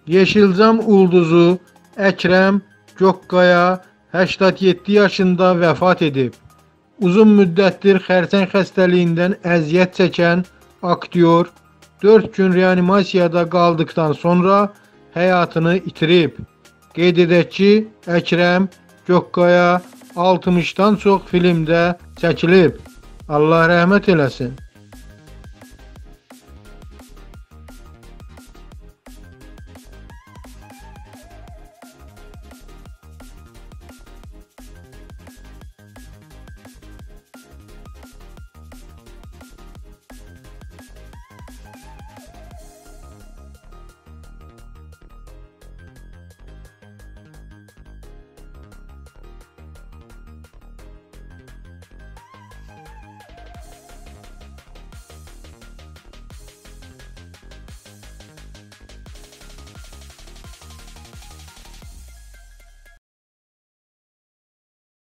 Yeşilcam ulduzu Əkrəm Gökkaya 87 yaşında vəfat edib. Uzun müddətdir xərçəng xəstəliyindən əziyyət çəkən aktyor 4 gün reanimasiyada qaldıqdan sonra həyatını itirib. Qeyd edək ki, Əkrəm Gökkaya 60-dan çox filmdə çəkilib. Allah rəhmət eləsin.